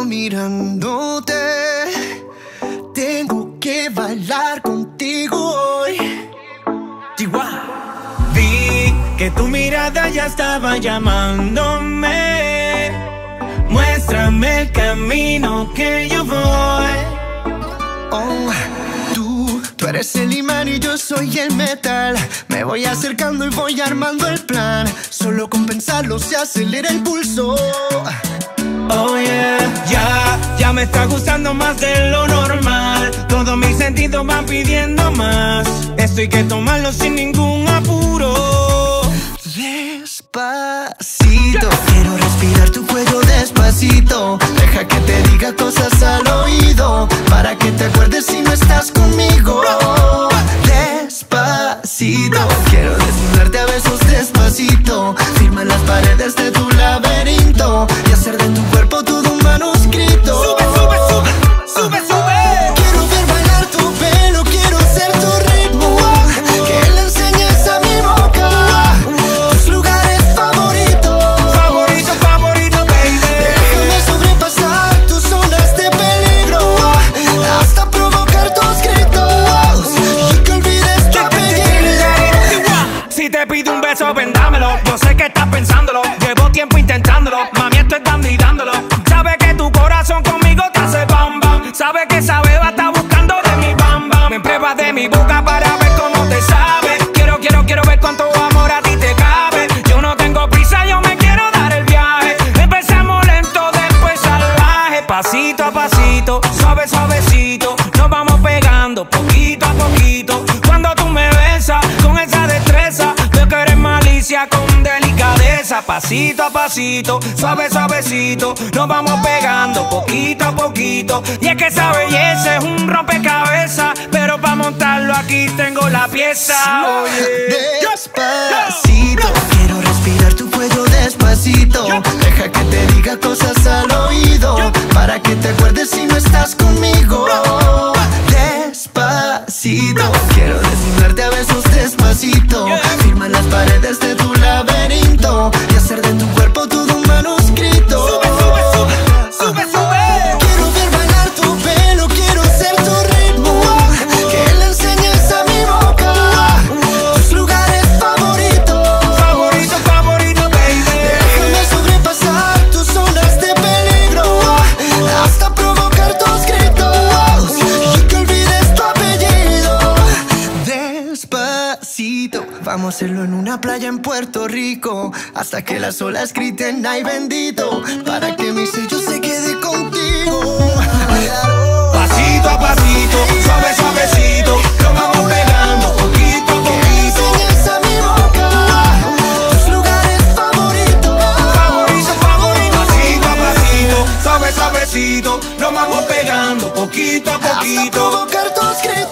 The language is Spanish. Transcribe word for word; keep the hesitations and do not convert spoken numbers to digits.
mirándote. Tengo que bailar contigo hoy. Chihuahua. Vi que tu mirada ya estaba llamándome. Muéstrame el camino que yo voy. Oh, tú, tú eres el imán y yo soy el metal. Me voy acercando y voy armando el plan. Solo con pensarlo se acelera el pulso. Oh yeah, ya, ya me está gustando más de lo normal. Todos mis sentidos van pidiendo más. Esto hay que tomarlo sin ningún apuro. Despacito, quiero respirar tu cuello despacito. Deja que te diga cosas al oído, para que te acuerdes si no estás conmigo. Despacito, quiero desnudarte a besos despacito. Firma las paredes de tu laberinto y hacer de tu cuerpo todo un manuscrito. Sube, sube, sube, sube, sube. Quiero ver bailar tu pelo, quiero ser tu ritmo. Que le enseñes a mi boca tus lugares favoritos. Favorito, favorito, baby. Déjame sobrepasar tus zonas de peligro, hasta provocar tus gritos y que olvides tu apellido. Si te pido un beso, ven dámelo. Yo sé que estás pensándolo, llevo tiempo intentándolo. Mami, esto es dando y dándolo. Sabe que tu corazón conmigo te hace bam bam. Sabe que esa beba está buscando de mi bam bam. Me pruebas de mi boca para ver cómo te sabe. Quiero, quiero, quiero ver cuánto amor a ti te cabe. Yo no tengo prisa, yo me quiero dar el viaje. Empezamos lento, después salvaje. Pasito a pasito, suave, suavecito. Nos vamos pegando poquito a poquito. Cuando tú me besas con esa destreza, veo que eres malicia con delicadeza. Pasito a pasito, suave, suavecito. Nos vamos pegando poquito a poquito. Y es que esa belleza es un rompecabezas, pero para montarlo aquí tengo la pieza. Oye. Despacito, quiero respirar tu cuello despacito. Deja que te diga cosas al oído, para que te acuerdes si no estás conmigo. Despacito, quiero desnudarte a besos despacito. Firma las paredes de tu laberinto y hacer de tu cuerpo todo un manuscrito. Sube, sube, sube, sube, sube. Quiero ver bailar tu pelo, quiero ser tu ritmo. Que le enseñes a mi boca tus lugares favoritos. Favorito, favorito, baby. Déjame sobrepasar tus zonas de peligro, hasta provocar tus gritos y que olvides tu apellido. Despacito, vamos a hacerlo en una playa en Puerto Rico, hasta que las olas griten ay bendito, para que mi sello se quede contigo. Pasito a pasito, suave, suavecito. Nos vamos pegando poquito a poquito. Enseñes a mi boca tus lugares favoritos. Favorito, favorito. Pasito a pasito, suave, suavecito. Nos vamos pegando poquito a Hasta poquito. provocar tus gritos.